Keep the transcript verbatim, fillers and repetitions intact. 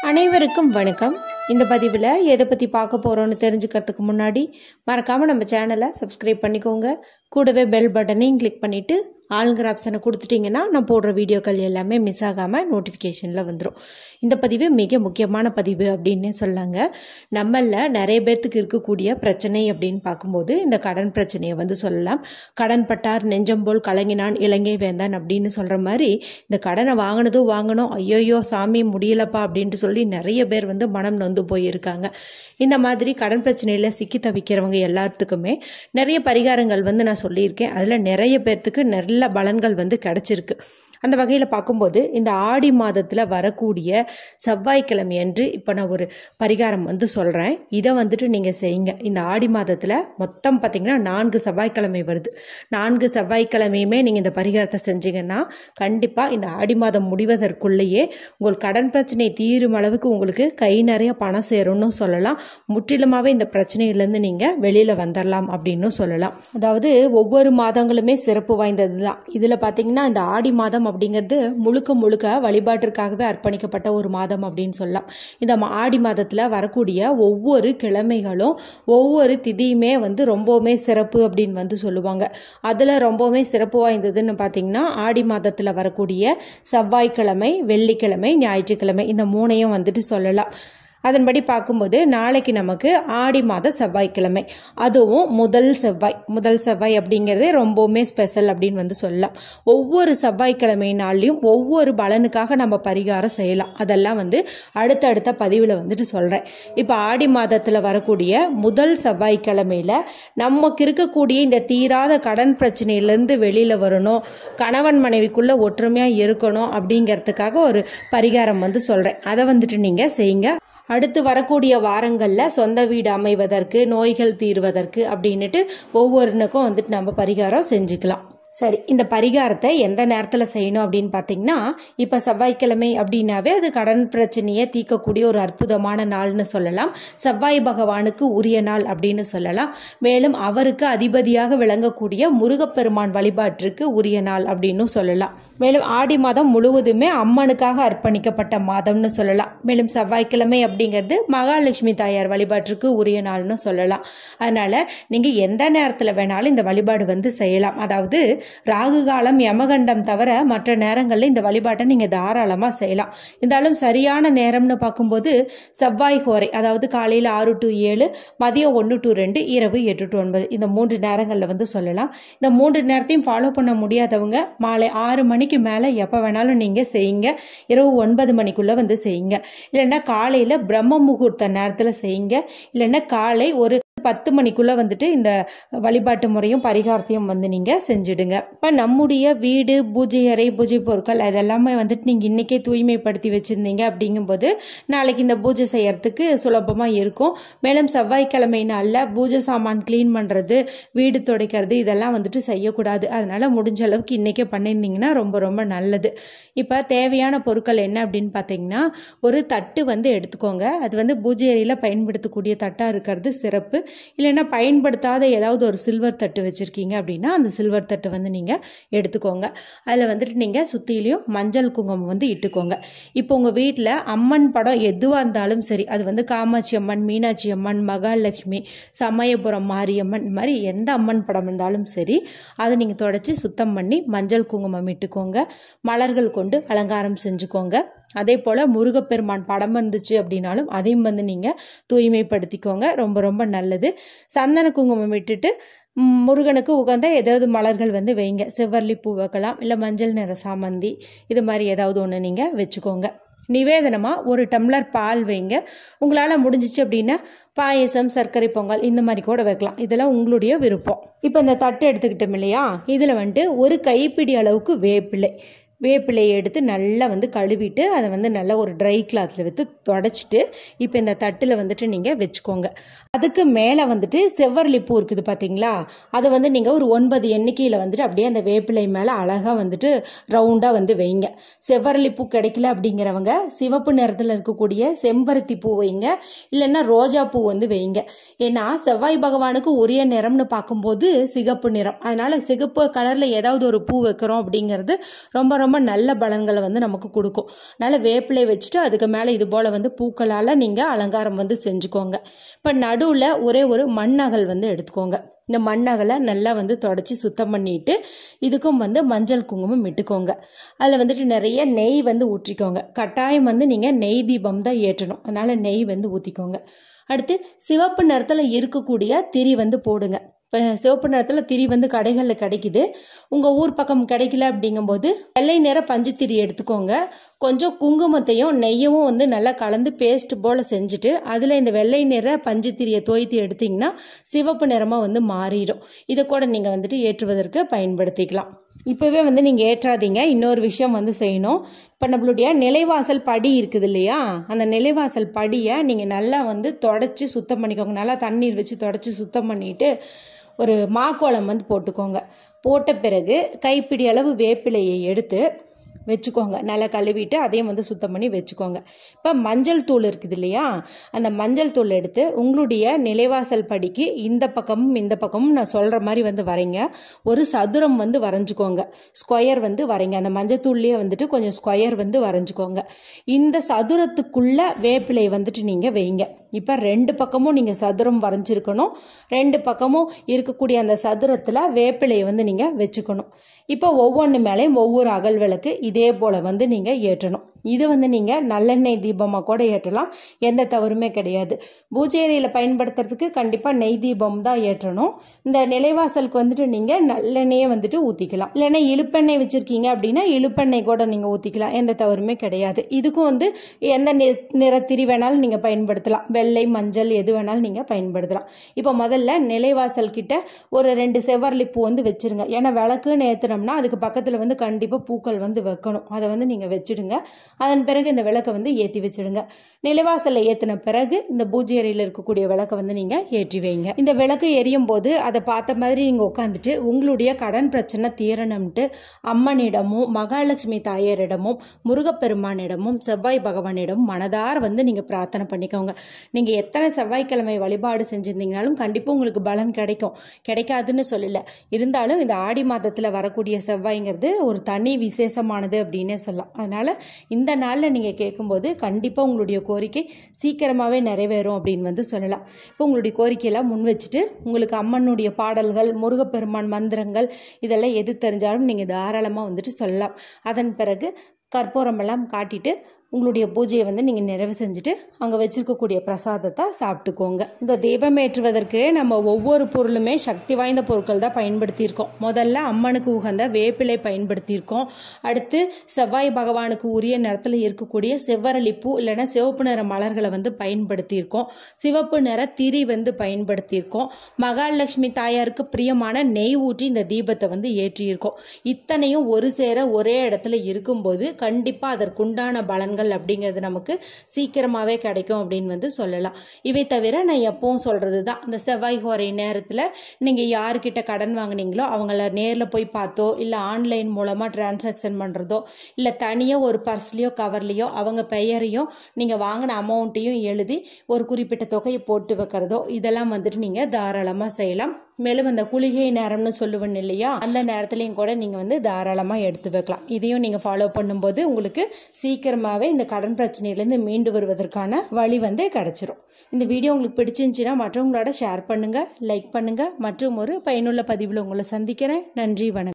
அனைவருக்கும் வணக்கம். இந்த பதிவில் எதை பற்றி பார்க்க போகிறோன்னு தெரிஞ்சுக்கிறதுக்கு முன்னாடி மறக்காமல் நம்ம சேனலை சப்ஸ்கிரைப் பண்ணிக்கோங்க. கூடவே பெல் பட்டனையும் கிளிக் பண்ணிவிட்டு ஆளுங்கிற ஆப்ஷனை கொடுத்துட்டிங்கன்னா நான் போடுற வீடியோக்கள் எல்லாமே மிஸ் ஆகாமல் நோட்டிஃபிகேஷனில் வந்துடும். இந்த பதிவு மிக முக்கியமான பதிவு அப்படின்னே சொல்லாங்க. நம்மளில் நிறைய பேர்த்துக்கு இருக்கக்கூடிய பிரச்சனை அப்படின்னு பார்க்கும்போது இந்த கடன் பிரச்சனையை வந்து சொல்லலாம். கடன் பட்டார் நெஞ்சம் போல் கலங்கினான் இலங்கை வேந்தான் அப்படின்னு சொல்கிற மாதிரி இந்த கடனை வாங்கினதும் வாங்கணும், ஐயோயோ சாமி முடியலப்பா அப்படின்ட்டு சொல்லி நிறைய பேர் வந்து மனம் நொந்து போயிருக்காங்க. இந்த மாதிரி கடன் பிரச்சனையில் சிக்கி தவிக்கிறவங்க எல்லாத்துக்குமே நிறைய பரிகாரங்கள் வந்து நான் சொல்லியிருக்கேன். அதில் நிறைய பேர்த்துக்கு நல்ல பலன்கள் வந்து கிடைச்சிருக்கு. அந்த வகையில் பார்க்கும்போது இந்த ஆடி மாதத்தில் வரக்கூடிய செவ்வாய்க்கிழமை அன்று இப்போ நான் ஒரு பரிகாரம் வந்து சொல்கிறேன். இதை வந்துட்டு நீங்கள் செய்யுங்க. இந்த ஆடி மாதத்தில் மொத்தம் பார்த்திங்கன்னா நான்கு செவ்வாய்க்கிழமை வருது. நான்கு செவ்வாய்க்கிழமையுமே நீங்கள் இந்த பரிகாரத்தை செஞ்சீங்கன்னா கண்டிப்பாக இந்த ஆடி மாதம் முடிவதற்குள்ளேயே உங்கள் கடன் பிரச்சனை தீரும் அளவுக்கு உங்களுக்கு கை நிறைய பணம் சேரும்னு சொல்லலாம். முற்றிலுமாகவே இந்த பிரச்சனையிலேருந்து நீங்கள் வெளியில் வந்துடலாம் அப்படின்னு சொல்லலாம். அதாவது ஒவ்வொரு மாதங்களுமே சிறப்பு வாய்ந்தது தான். இதில் பார்த்திங்கன்னா இந்த ஆடி மாதம் அப்படிங்கிறது முழுக்க முழுக்க வழிபாட்டிற்காகவே அர்ப்பணிக்கப்பட்ட ஒரு மாதம் அப்படின்னு சொல்லலாம். இந்த ஆடி மாதத்தில் வரக்கூடிய ஒவ்வொரு கிழமைகளும் ஒவ்வொரு திதியுமே வந்து ரொம்பவுமே சிறப்பு அப்படின்னு வந்து சொல்லுவாங்க. அதில் ரொம்பவுமே சிறப்பு வாய்ந்ததுன்னு பார்த்தீங்கன்னா ஆடி மாதத்தில் வரக்கூடிய செவ்வாய்க்கிழமை, வெள்ளிக்கிழமை, ஞாயிற்றுக்கிழமை இந்த மூணையும் வந்துட்டு சொல்லலாம். அதன்படி பார்க்கும்போது நாளைக்கு நமக்கு ஆடி மாத செவ்வாய்க்கிழமை, அதுவும் முதல் செவ்வாய். முதல் செவ்வாய் அப்படிங்கிறதே ரொம்பவுமே ஸ்பெஷல் அப்படின்னு வந்து சொல்லலாம். ஒவ்வொரு செவ்வாய்க்கிழமை நாள்லையும் ஒவ்வொரு பலனுக்காக நம்ம பரிகாரம் செய்யலாம். அதெல்லாம் வந்து அடுத்தடுத்த பதிவில் வந்துட்டு சொல்கிறேன். இப்போ ஆடி மாதத்தில் வரக்கூடிய முதல் செவ்வாய்க்கிழமையில் நமக்கு இருக்கக்கூடிய இந்த தீராத கடன் பிரச்சனையிலேருந்து வெளியில் வரணும், கணவன் மனைவிக்குள்ளே ஒற்றுமையாக இருக்கணும் அப்படிங்கிறதுக்காக ஒரு பரிகாரம் வந்து சொல்கிறேன். அதை வந்துட்டு நீங்கள் செய்யுங்க. அடுத்து வரக்கூடிய வாரங்களில் சொந்த வீடு அமைவதற்கு, நோய்கள் தீர்வதற்கு அப்படின்ட்டு ஒவ்வொருனுக்கும் வந்துட்டு நம்ம பரிகாரம் செஞ்சுக்கலாம். சரி, இந்த பரிகாரத்தை எந்த நேரத்தில் செய்யணும் அப்படின்னு பார்த்தீங்கன்னா, இப்போ செவ்வாய்க்கிழமை அப்படின்னாவே அது கடன் பிரச்சனையை தீர்க்கக்கூடிய ஒரு அற்புதமான நாள்னு சொல்லலாம். செவ்வாய் பகவானுக்கு உரிய நாள் அப்படின்னு சொல்லலாம். மேலும் அவருக்கு அதிபதியாக விளங்கக்கூடிய முருகப்பெருமான் வழிபாட்டிற்கு உரிய நாள் அப்படின்னு சொல்லலாம். மேலும் ஆடி மாதம் முழுவதுமே அம்மனுக்காக அர்ப்பணிக்கப்பட்ட மாதம்னு சொல்லலாம். மேலும் செவ்வாய்க்கிழமை அப்படிங்கிறது மகாலட்சுமி தாயார் வழிபாட்டிற்கு உரிய நாள்னு சொல்லலாம். அதனால் நீங்கள் எந்த நேரத்தில் வேணாலும் இந்த வழிபாடு வந்து செய்யலாம். அதாவது ராகு காலம், யமகண்டம் தவிர மற்ற நேரங்களில் இந்த வழிபாட்டை நீங்கள் தாராளமாக செய்யலாம். இருந்தாலும் சரியான நேரம்னு பார்க்கும்போது செவ்வாய் கோரை, அதாவது காலையில் ஆறு டு ஏழு, மதியம் ஒன்று டு ரெண்டு, இரவு எட்டு டு ஒன்பது, இந்த மூன்று நேரங்களில் வந்து சொல்லலாம். இந்த மூன்று நேரத்தையும் ஃபாலோ பண்ண முடியாதவங்க மாலை ஆறு மணிக்கு மேலே எப்போ வேணாலும் நீங்கள் செய்யுங்க. இரவு ஒன்பது மணிக்குள்ளே வந்து செய்யுங்க. இல்லைன்னா காலையில் பிரம்ம முகூர்த்த நேரத்தில் செய்யுங்க. இல்லைன்னா காலை ஒரு பத்து மணிக்குள்ளே வந்துட்டு இந்த வழிபாட்டு முறையும் பரிகாரத்தையும் வந்து நீங்கள் செஞ்சுடுங்க. இப்போ நம்முடைய வீடு, பூஜை அறை, பூஜை பொருட்கள் அதெல்லாமே வந்துட்டு நீங்கள் இன்றைக்கே தூய்மைப்படுத்தி வச்சுருந்தீங்க அப்படிங்கும்போது நாளைக்கு இந்த பூஜை செய்யறதுக்கு சுலபமாக இருக்கும். மேலும் செவ்வாய்க்கிழமை நாளில் பூஜை சாமான் க்ளீன் பண்ணுறது, வீடு துடைக்கிறது இதெல்லாம் வந்துட்டு செய்யக்கூடாது. அதனால் முடிஞ்ச அளவுக்கு இன்றைக்கே பண்ணியிருந்தீங்கன்னா ரொம்ப ரொம்ப நல்லது. இப்போ தேவையான பொருட்கள் என்ன அப்படின்னு பார்த்தீங்கன்னா, ஒரு தட்டு வந்து எடுத்துக்கோங்க. அது வந்து பூஜை அறையில் பயன்படுத்தக்கூடிய தட்டாக இருக்கிறது சிறப்பு. இல்லைன்னா பயன்படுத்தாத ஏதாவது ஒரு சில்வர் தட்டு வச்சுருக்கீங்க அப்படின்னா அந்த சில்வர் தட்டு வந்து நீங்கள் எடுத்துக்கோங்க. அதில் வந்துட்டு நீங்கள் சுற்றிலையும் மஞ்சள் குங்குமம் வந்து இட்டுக்கோங்க. இப்போ உங்கள் வீட்டில் அம்மன் படம் எதுவாக இருந்தாலும் சரி, அது வந்து காமாட்சி அம்மன், மீனாட்சி அம்மன், மகாலட்சுமி, சமயபுரம் மாரியம்மன், இந்த மாதிரி எந்த அம்மன் படம் இருந்தாலும் சரி அதை நீங்கள் தொடச்சி சுத்தம் பண்ணி மஞ்சள் குங்குமம் இட்டுக்கோங்க. மலர்கள் கொண்டு அலங்காரம் செஞ்சுக்கோங்க. அதே போல் முருகப்பெருமான் படம் வந்துச்சு அப்படின்னாலும் அதையும் வந்து நீங்கள் தூய்மைப்படுத்திக்கோங்க. ரொம்ப ரொம்ப நல்லது. சந்தன குங்குமம் விட்டுட்டு முருகனுக்கு உகந்த ஏதாவது மலர்கள் வந்து வைங்க. செவ்வரளி பூ வைக்கலாம், இல்லை மஞ்சள் நிற சாமந்தி, இது மாதிரி ஏதாவது ஒன்று நீங்கள் வச்சுக்கோங்க. நிவேதனமாக ஒரு டம்ளர் பால் வைங்க. உங்களால் முடிஞ்சிச்சு அப்படின்னா பாயசம், சர்க்கரை பொங்கல் இந்த மாதிரி கூட வைக்கலாம். இதெல்லாம் உங்களுடைய விருப்பம். இப்போ இந்த தட்டு எடுத்துக்கிட்டோம் இல்லையா, இதில் வந்துட்டு ஒரு கைப்பிடி அளவுக்கு வேப்பிலை வேப்பிலையை எடுத்து நல்லா வந்து கழுவிட்டு அதை வந்து நல்லா ஒரு ட்ரை கிளாத்தில் வைத்து தொடச்சிட்டு இப்போ இந்த தட்டில் வந்துட்டு நீங்கள் வச்சுக்கோங்க. அதுக்கு மேலே வந்துட்டு செவ்வரளி பூ இருக்குது பார்த்தீங்களா, அதை வந்து நீங்கள் ஒரு ஒன்பது எண்ணிக்கையில் வந்துட்டு அப்படியே அந்த வேப்பிலை மேலே அழகாக வந்துட்டு ரவுண்டாக வந்து வைங்க. செவ்வரளி பூ கிடைக்கல அப்படிங்கிறவங்க சிவப்பு நிறத்தில் இருக்கக்கூடிய செம்பருத்தி பூ வைங்க, இல்லைன்னா ரோஜா பூ வந்து வைங்க. ஏன்னா செவ்வாய் பகவானுக்கு உரிய நிறம்னு பார்க்கும்போது சிகப்பு நிறம். அதனால் சிகப்பு கலரில் ஏதாவது ஒரு பூ வைக்கிறோம் அப்படிங்கிறது ரொம்ப ரொம்ப நல்ல பலன்களை வந்து நமக்கு கொடுக்கும். அதனால் வேப்பிலை வச்சுட்டு அதுக்கு மேலே இது போல் வந்து பூக்களால் நீங்கள் அலங்காரம் வந்து செஞ்சுக்கோங்க. இப்போ நடுவில் ஒரே ஒரு மண்ணகல் வந்து எடுத்துக்கோங்க. இந்த மண்ணகலை நல்லா வந்து தொடச்சி சுத்தம் பண்ணிட்டு இதுக்கும் வந்து மஞ்சள் குங்குமம் இட்டுக்கோங்க. அதில் வந்துட்டு நிறைய நெய் வந்து ஊற்றிக்கோங்க. கட்டாயம் வந்து நீங்கள் நெய் தீபம் தான் ஏற்றணும். அதனால் நெய் வந்து ஊற்றிக்கோங்க. அடுத்து சிவப்பு நிறத்தில் இருக்கக்கூடிய திரி வந்து போடுங்க. இப்போ சிவப்பு நிறத்தில் திரி வந்து கடைகளில் கிடைக்குது. உங்கள் ஊர் பக்கம் கிடைக்கல அப்படிங்கும்போது வெள்ளை நிற பஞ்சு திரி எடுத்துக்கோங்க. கொஞ்சம் குங்குமத்தையும் நெய்யவும் வந்து நல்லா கலந்து பேஸ்ட் போல் செஞ்சுட்டு அதில் இந்த வெள்ளை நிற பஞ்சு திரியை தோய்த்து எடுத்திங்கன்னா சிவப்பு நிறமாக வந்து மாறிடும். இதை கூட நீங்கள் வந்துட்டு ஏற்றுவதற்கு பயன்படுத்திக்கலாம். இப்போவே வந்து நீங்கள் ஏற்றாதீங்க, இன்னொரு விஷயம் வந்து செய்யணும். இப்போ நம்மளுடைய நிலைவாசல் படி இருக்குது இல்லையா, அந்த நிலைவாசல் படியை நீங்கள் நல்லா வந்து தொடச்சி சுத்தம் பண்ணிக்கோங்க. நல்லா தண்ணீர் வச்சு தொடச்சி சுத்தம் பண்ணிவிட்டு ஒரு மாக்கோலம் வந்து போட்டுக்கோங்க. போட்ட பிறகு கைப்பிடி அளவு வேப்பிலையை எடுத்து வச்சுக்கோங்க. நல்லா கழுவிட்டு அதையும் வந்து சுத்தம் பண்ணி வச்சுக்கோங்க. இப்போ மஞ்சள் தூள் இருக்குது இல்லையா, அந்த மஞ்சள் தூள் எடுத்து உங்களுடைய நிலைவாசல் படிக்கு இந்த பக்கமும் இந்த பக்கமும் நான் சொல்கிற மாதிரி வந்து வரைங்க. ஒரு சதுரம் வந்து வரைஞ்சிக்கோங்க. ஸ்கொயர் வந்து வரைங்க. அந்த மஞ்சள் தூள்லேயே வந்துட்டு கொஞ்சம் ஸ்கொயர் வந்து வரைஞ்சிக்கோங்க. இந்த சதுரத்துக்குள்ள வேப்பிலை வந்துட்டு நீங்கள் வைங்க. இப்போ ரெண்டு பக்கமும் நீங்கள் சதுரம் வரைஞ்சிருக்கணும். ரெண்டு பக்கமும் இருக்கக்கூடிய அந்த சதுரத்தில் வேப்பிலையை வந்து நீங்கள் வச்சுக்கணும். இப்போ ஒவ்வொன்று மேலேயும் ஒவ்வொரு அகல் விளக்கு இதே போல் வந்து நீங்கள் ஏற்றணும். இது வந்து நீங்கள் நல்லெண்ணெய் தீபமாக கூட ஏற்றலாம், எந்த தவறுமே கிடையாது. பூஜை அறையில் பயன்படுத்துறதுக்கு கண்டிப்பாக நெய் தீபம் தான் ஏற்றணும். இந்த நிலைவாசலுக்கு வந்துட்டு நீங்கள் நல்லெண்ணெயை வந்துட்டு ஊற்றிக்கலாம். இல்லைன்னா இழுப்பெண்ணெய் வச்சுருக்கீங்க அப்படின்னா இழுப்பெண்ணெய் கூட நீங்கள் ஊற்றிக்கலாம், எந்த தவறுமே கிடையாது. இதுக்கும் வந்து எந்த நிறத்திரி வேணாலும் நீங்கள் பயன்படுத்தலாம். வெள்ளை மஞ்சள் எது வேணாலும் நீங்கள் பயன்படுத்தலாம். இப்போ முதல்ல நிலைவாசல் கிட்ட ஒரு ரெண்டு செவ்வரளி பூ வந்து வச்சுருங்க. ஏன்னா விளக்குன்னு ஏற்றினோம்னா அதுக்கு பக்கத்தில் வந்து கண்டிப்பாக பூக்கள் வந்து வைக்கணும். அதை வந்து நீங்கள் வச்சுடுங்க. அதன் பிறகு இந்த விளக்கை வந்து ஏற்றி வச்சுடுங்க. நிலைவாசலில் ஏற்றின பிறகு இந்த பூஜை அறையில் இருக்கக்கூடிய விளக்கை வந்து நீங்கள் ஏற்றி வைங்க. இந்த விளக்கு எரியும் போது அதை பார்த்த மாதிரி நீங்கள் உட்காந்துட்டு உங்களுடைய கடன் பிரச்சனை தீரணும்ட்டு அம்மனிடமும் மகாலட்சுமி தாயாரிடமும் முருகப்பெருமானிடமும் செவ்வாய் பகவானிடமும் மனதார வந்து நீங்கள் பிரார்த்தனை பண்ணிக்கோங்க. நீங்கள் எத்தனை செவ்வாய்க்கிழமை வழிபாடு செஞ்சிருந்தீங்கனாலும் கண்டிப்பாக உங்களுக்கு பலன் கிடைக்கும். கிடைக்காதுன்னு சொல்லல, இருந்தாலும் இந்த ஆடி மாதத்தில் வரக்கூடிய செவ்வாய்ங்கிறது ஒரு தனி விசேஷமானது அப்படின்னே சொல்லலாம். அதனால் இந்த நாளில் நீங்கள் கேட்கும்போது கண்டிப்பாக உங்களுடைய கோரிக்கை சீக்கிரமாகவே நிறைவேறும் அப்படின்னு வந்து சொல்லலாம். இப்போ உங்களுடைய கோரிக்கையெல்லாம் முன் வச்சுட்டு உங்களுக்கு அம்மனுடைய பாடல்கள், முருகப்பெருமான் மந்திரங்கள் இதெல்லாம் எது தெரிஞ்சாலும் நீங்கள் தாராளமாக வந்துட்டு சொல்லலாம். அதன் பிறகு கற்பூரமெல்லாம் காட்டிட்டு உங்களுடைய பூஜையை வந்து நீங்கள் நிறைவு செஞ்சுட்டு அங்கே வச்சுருக்கக்கூடிய பிரசாதத்தை சாப்பிட்டுக்கோங்க. இந்த தீபம் ஏற்றுவதற்கு நம்ம ஒவ்வொரு பொருளுமே சக்தி வாய்ந்த பொருட்கள் தான் பயன்படுத்தியிருக்கோம். முதல்ல அம்மனுக்கு உகந்த வேப்பிலை பயன்படுத்தியிருக்கோம். அடுத்து செவ்வாய் பகவானுக்கு உரிய நிறத்தில் இருக்கக்கூடிய செவ்வரளி பூ இல்லைன்னா சிவப்பு நிற மலர்களை வந்து பயன்படுத்தியிருக்கோம். சிவப்பு நிற திரி வந்து பயன்படுத்தியிருக்கோம். மகாலட்சுமி தாயாருக்கு பிரியமான நெய் ஊற்றி இந்த தீபத்தை வந்து ஏற்றியிருக்கோம். இத்தனையும் ஒரு சேர ஒரே இடத்துல இருக்கும்போது கண்டிப்பாக அதற்குண்டான பலன்கள் அப்படிங்கிறது நமக்கு சீக்கிரமாகவே கிடைக்கும் அப்படின்னு வந்து சொல்லலாம். இவை தவிர நான் எப்பவும் சொல்கிறது தான், இந்த செவ்வாய் ஹோரை நேரத்தில் நீங்கள் யார்கிட்ட கடன் வாங்கினீங்களோ அவங்கள நேரில் போய் பார்த்தோ இல்லை ஆன்லைன் மூலமாக டிரான்சாக்ஷன் பண்ணுறதோ இல்லை தனியாக ஒரு பர்ஸ்லேயோ கவர்லேயோ அவங்க பெயரையும் நீங்கள் வாங்கின அமௌண்ட்டையும் எழுதி ஒரு குறிப்பிட்ட தொகையை போட்டு வைக்கிறதோ இதெல்லாம் வந்துட்டு நீங்கள் தாராளமாக செய்யலாம். மேலும் அந்த குளிகை நேரம்னு சொல்லுவேன் இல்லையா, அந்த நேரத்துலையும் கூட நீங்கள் வந்து தாராளமாக எடுத்து வைக்கலாம். இதையும் நீங்கள் ஃபாலோ பண்ணும்போது உங்களுக்கு சீக்கிரமாகவே இந்த கடன் பிரச்சனையிலேருந்து மீண்டு வருவதற்கான வழி வந்து கிடைச்சிரும். இந்த வீடியோ உங்களுக்கு பிடிச்சிருந்துச்சுன்னா மற்றவங்களோட ஷேர் பண்ணுங்கள், லைக் பண்ணுங்கள். மற்றும் ஒரு பயனுள்ள பதிவில் உங்களை சந்திக்கிறேன். நன்றி, வணக்கம்.